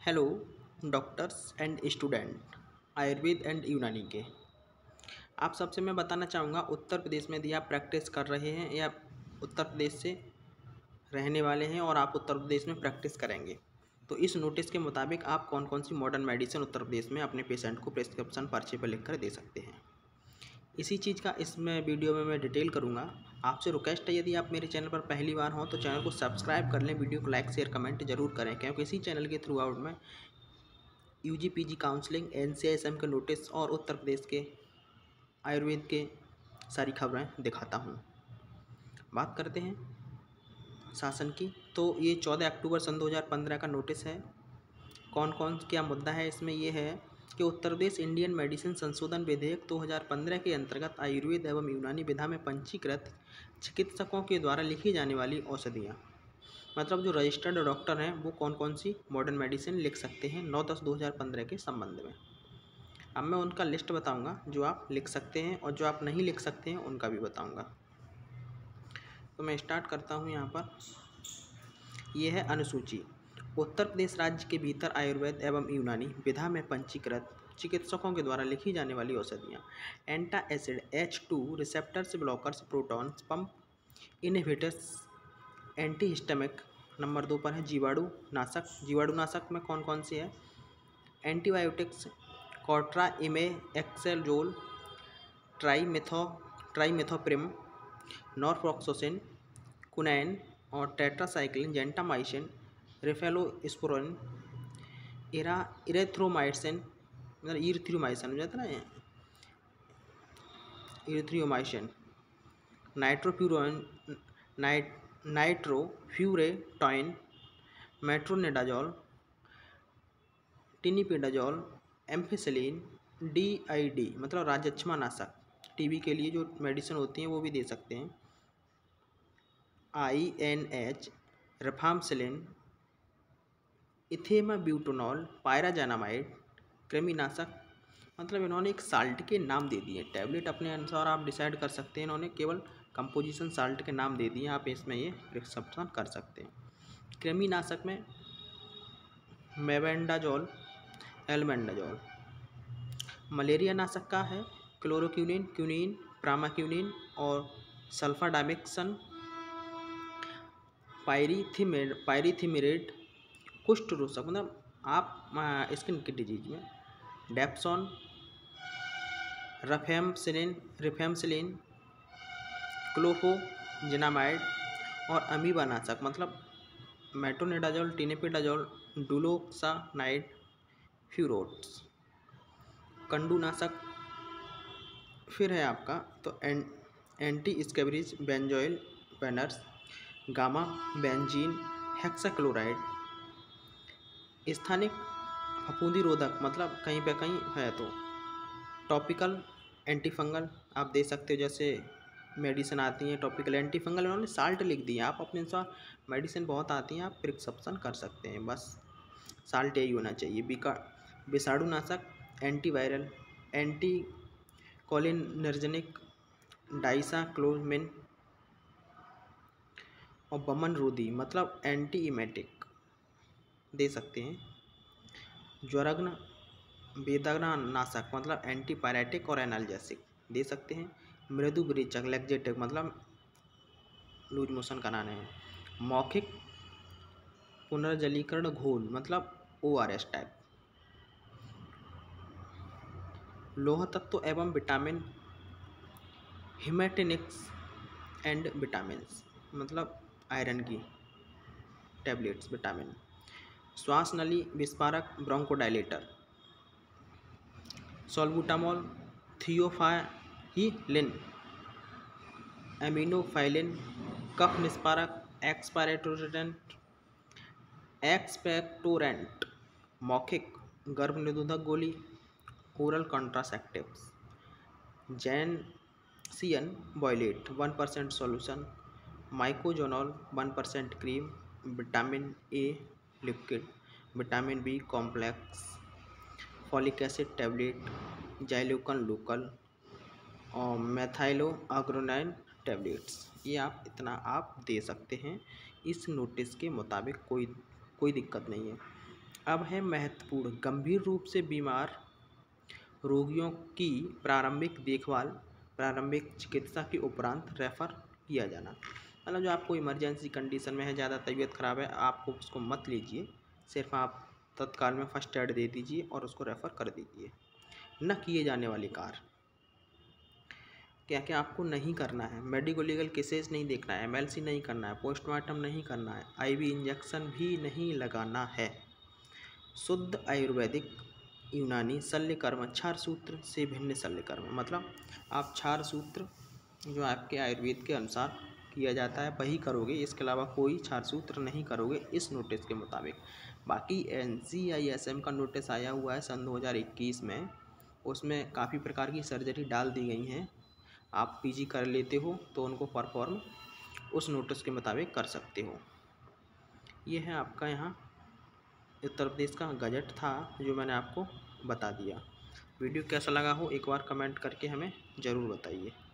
Hello doctors and student Ayurveda and Unani के। आप सबसे मैं बताना चाहूँगा, उत्तर प्रदेश में यदि आप प्रैक्टिस कर रहे हैं या उत्तर प्रदेश से रहने वाले हैं और आप उत्तर प्रदेश में प्रैक्टिस करेंगे, तो इस नोटिस के मुताबिक आप कौन कौन सी मॉडर्न मेडिसिन उत्तर प्रदेश में अपने पेशेंट को प्रिस्क्रिप्शन पर्चे पर लिख कर दे सकते हैं। इसी चीज़ का इसमें वीडियो में मैं डिटेल करूँगा। आपसे रिक्वेस्ट है, यदि आप मेरे चैनल पर पहली बार हों तो चैनल को सब्सक्राइब कर लें, वीडियो को लाइक शेयर कमेंट जरूर करें, क्योंकि इसी चैनल के थ्रू आउट में यूजी पीजी काउंसलिंग, एनसीआईएसएम के नोटिस और उत्तर प्रदेश के आयुर्वेद के सारी खबरें दिखाता हूँ। बात करते हैं शासन की, तो ये 14 अक्टूबर सन 2015 का नोटिस है। कौन कौन क्या मुद्दा है इसमें? ये है कि उत्तर प्रदेश इंडियन मेडिसिन संशोधन विधेयक 2015 के अंतर्गत आयुर्वेद एवं यूनानी विधा में पंजीकृत चिकित्सकों के द्वारा लिखी जाने वाली औषधियाँ, मतलब जो रजिस्टर्ड डॉक्टर हैं, वो कौन कौन सी मॉडर्न मेडिसिन लिख सकते हैं 9/10/2015 के संबंध में। अब मैं उनका लिस्ट बताऊंगा, जो आप लिख सकते हैं और जो आप नहीं लिख सकते हैं उनका भी बताऊंगा। तो मैं स्टार्ट करता हूं। यहाँ पर ये है अनुसूची। उत्तर प्रदेश राज्य के भीतर आयुर्वेद एवं यूनानी विधा में पंजीकृत चिकित्सकों के द्वारा लिखी जाने वाली औषधियाँ: antacid H2 receptors blockers, protons pump inhibitors, anti histaminic. Number 2 पर है जीवाणु नाशक। जीवाणु नाशक में कौन कौन सी है? Antibiotics cotrimoxazole, trimethoprim, norfloxacin, कुनैन और टेट्रासाइक्लिन, जेंटामाइसिन, रिफेलोस्पुरिन, इरेथ्रोमाइसिन, मतलब इरीथ्रोमाइसिन हो जाता है ना, erythromycin, nitrofurantoin, metronidazole, tinidazole, ampicillin, DID मतलब राजक्षमा नाशक, टीबी के लिए जो मेडिसिन होती हैं वो भी दे सकते हैं, INH, रिफाम्पिसिलिन, इथेमाब्यूटेनॉल, पायराजेनामाइड, कृमिनाशक। मतलब इन्होंने एक साल्ट के नाम दे दिए। टैबलेट अपने अनुसार आप डिसाइड कर सकते हैं, इन्होंने केवल कंपोजिशन साल्ट के नाम दे दिए, आप इसमें ये प्रिस्क्रिप्शन कर सकते हैं। कृमिनाशक में मेबेंडाजोल, एल्बेंडाजोल। मलेरिया नाशक का है क्लोरोक्विनिन, क्विनिन, प्रामाक्विनिन और सल्फाडाइमेक्सन। पायरीथिमिरेट कुष्ठ रोधक, मतलब आप स्किन की डिजीज में डेप्सोन, रिफेम्पसिलिन, क्लोफोजिनामाइड और अमीबा नाशक, मतलब मेट्रोनिडाजोल, टिनिपेडाजोल, डुलोक्सानाइड, फ्यूरोट्स। कंडू नाशक फिर है आपका, तो एंटी स्कैब्रिज बेंजोइल पेनर्स, गामा बेंजीन हेक्साक्लोराइड। स्थानिक फफूंदी रोधक, मतलब कहीं पे कहीं है तो टॉपिकल एंटीफंगल आप दे सकते हो, जैसे मेडिसिन आती हैं टॉपिकल एंटीफंगल, उन्होंने साल्ट लिख दिया। आप अपने अनुसार मेडिसिन बहुत आती हैं, आप प्रिस्क्रिप्शन कर सकते हैं, बस साल्ट यही होना चाहिए। विषाणु नाशक, एंटीवायरल, एंटी कोलिनर्जिक, डाइसाक्लोमिन और बमन रोधी, मतलब एंटी इमेटिक दे सकते हैं। ज्वरग्न वेदना नाशक, मतलब एंटीपायरेटिक और एनाल्जेसिक दे सकते हैं। मृदु विरेचक लैक्जेटिव, मतलब लूज मोशन कराने हैं। मौखिक पुनर्जलीकरण घोल, मतलब ORS टाइप। लोह तत्व एवं विटामिन हिमेटिनिक्स एंड विटामिन्स, मतलब आयरन की टैबलेट्स, विटामिन। श्वास नली विस्पारक ब्रोंकोडायलेटर, सॉल्बुटामोल, थियोफाइलिन, एमिनोफाइलिन, कफ निस्पारक, एक्सपेक्टोरेंट, मौखिक गर्भ निरोधक गोली, oral contraceptives. Gentian violet 1% solution, miconazole 1% cream, vitamin A liquid, vitamin B complex, folic acid tablet, xylocaine local और मेथाइलो आग्रोनाइन टैबलेट्स। ये आप इतना आप दे सकते हैं। इस नोटिस के मुताबिक कोई दिक्कत नहीं है। अब है महत्वपूर्ण, गंभीर रूप से बीमार रोगियों की प्रारंभिक देखभाल, प्रारंभिक चिकित्सा के उपरांत रेफ़र किया जाना। मतलब जो आपको इमरजेंसी कंडीशन में है, ज़्यादा तबीयत ख़राब है, आपको उसको मत लीजिए, सिर्फ आप तत्काल में फर्स्ट एड दे दीजिए और उसको रेफ़र कर दीजिए। न किए जाने वाले कार्य, क्या क्या आपको नहीं करना है, मेडिको लीगल केसेस नहीं देखना है, एमएलसी नहीं करना है, पोस्टमार्टम नहीं करना है, आईवी इंजेक्शन भी नहीं लगाना है। शुद्ध आयुर्वेदिक यूनानी शल्य कर्म, क्षार सूत्र से भिन्न शल्य कर्म, मतलब आप क्षार सूत्र जो आपके आयुर्वेद के अनुसार किया जाता है वही करोगे, इसके अलावा कोई क्षार सूत्र नहीं करोगे इस नोटिस के मुताबिक। बाकी NCISM का नोटिस आया हुआ है सन 2021 में, उसमें काफ़ी प्रकार की सर्जरी डाल दी गई हैं। आप PG कर लेते हो तो उनको परफॉर्म उस नोटिस के मुताबिक कर सकते हो। ये है आपका यहाँ उत्तर प्रदेश का गजट था जो मैंने आपको बता दिया। वीडियो कैसा लगा हो एक बार कमेंट करके हमें ज़रूर बताइए।